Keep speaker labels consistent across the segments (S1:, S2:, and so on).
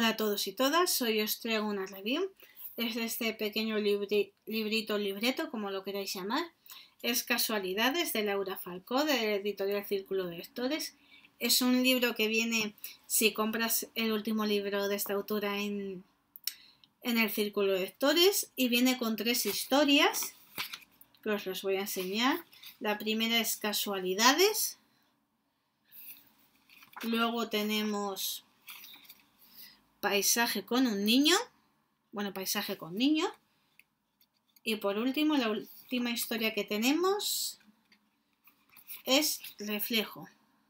S1: Hola a todos y todas, hoy os traigo una review. Es este pequeño libreto, como lo queráis llamar. Es Casualidades de Laura Falcó, de la editorial Círculo de Lectores. Es un libro que viene, si compras el último libro de esta autora en el Círculo de Lectores, y viene con 3 historias que os las voy a enseñar. La primera es Casualidades. Luego tenemos Paisaje con un niño. Paisaje con niño. Y por último, la última historia que tenemos es Reflejo.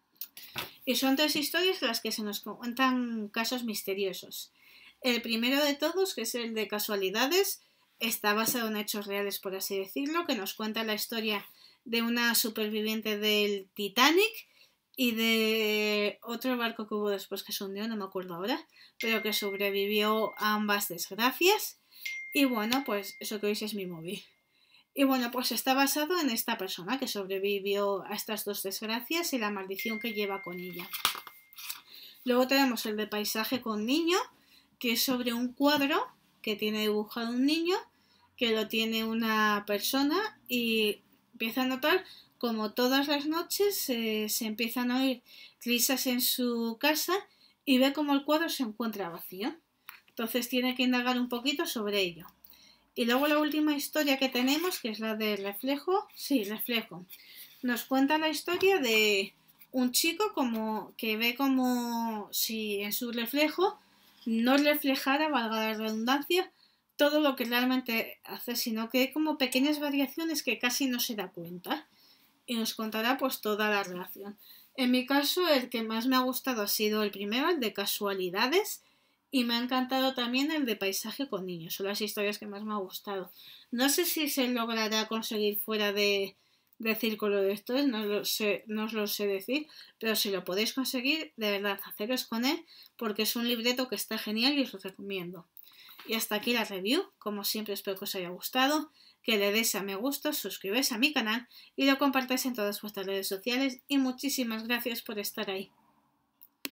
S1: Y son 3 historias en las que se nos cuentan casos misteriosos. El primero de todos, que es el de Casualidades, está basado en hechos reales, por así decirlo, que nos cuenta la historia de una superviviente del Titanic y de otro barco que hubo después que se hundió, no me acuerdo ahora, pero que sobrevivió a ambas desgracias. Y bueno, pues eso que veis es mi móvil. Y bueno, pues está basado en esta persona que sobrevivió a estas 2 desgracias y la maldición que lleva con ella. Luego tenemos el de Paisaje con niño, que es sobre un cuadro que tiene dibujado un niño, que lo tiene una persona, y empieza a notar como todas las noches se empiezan a oír risas en su casa y ve como el cuadro se encuentra vacío. Entonces tiene que indagar un poquito sobre ello. Y luego la última historia que tenemos, que es la de Reflejo. Sí, Reflejo. Nos cuenta la historia de un chico que ve como si en su reflejo no reflejara, valga la redundancia, todo lo que realmente hace, sino que hay como pequeñas variaciones que casi no se da cuenta. Y nos contará pues toda la relación. En mi caso, el que más me ha gustado ha sido el primero, el de Casualidades, y me ha encantado también el de Paisaje con niños. Son las historias que más me ha gustado. No sé si se logrará conseguir fuera de Círculo de Lectores, no os lo sé decir, pero si lo podéis conseguir, de verdad, haceros con él, porque es un libreto que está genial y os lo recomiendo. Y hasta aquí la review. Como siempre, espero que os haya gustado, que le deis a me gusta, suscribáis a mi canal y lo compartáis en todas vuestras redes sociales, y muchísimas gracias por estar ahí.